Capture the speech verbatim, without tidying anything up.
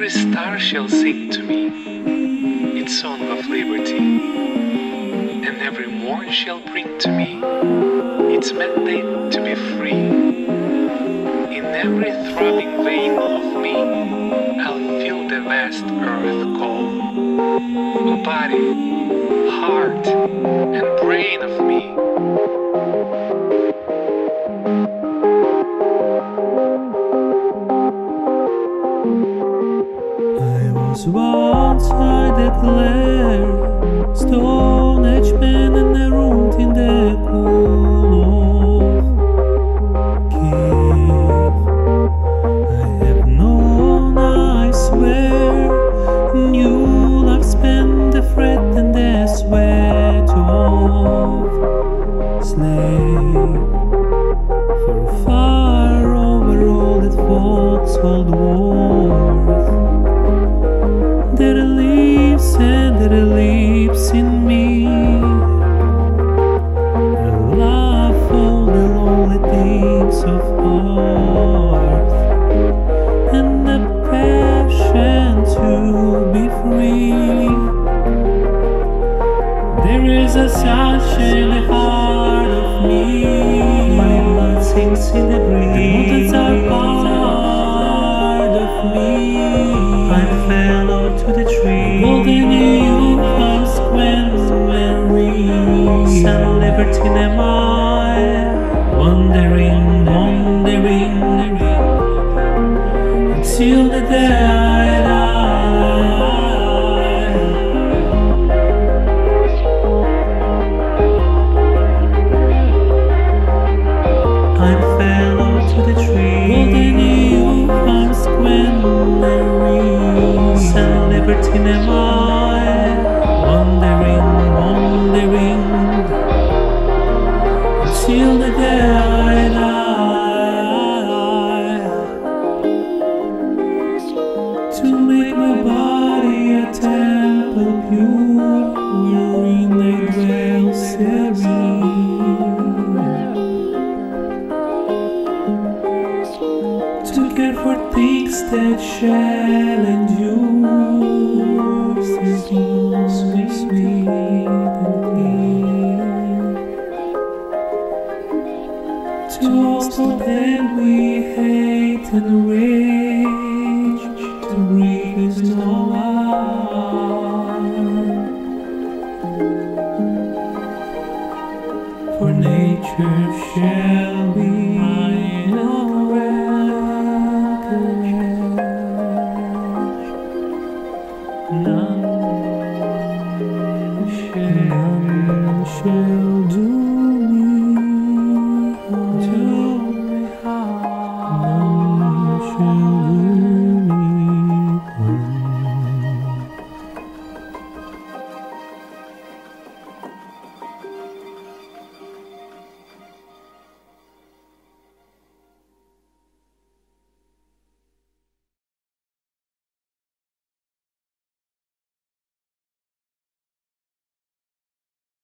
every star shall sing to me its song of liberty, and every morn shall bring to me its mandate to be free. In every throbbing vein of me I'll feel the vast earth call. O body, heart, and brain of me, I was once, I declare, Stone Age man and a room in the cool of cave. I have known, I swear, new life spent the fret and the sweat of slave. For far over all that folks hold worth, there lives and there lives in me a love for the lonely things of earth, and a passion to be free. There is a sunshine in the heart of me. My blood sings in the breeze. The mountains are part of me. I'm fellow to the tree. Golden you comes when memories and liberty am I. Wandering, wandering until the day I die. I'm fellow to the tree. Golden you comes when memories and liberty am I. Wandering, wandering until the day I die. To make my body a temple pure, wherein I dwell serene. To care for things that shall endure, sweet, sweet and clean. To also that we hate and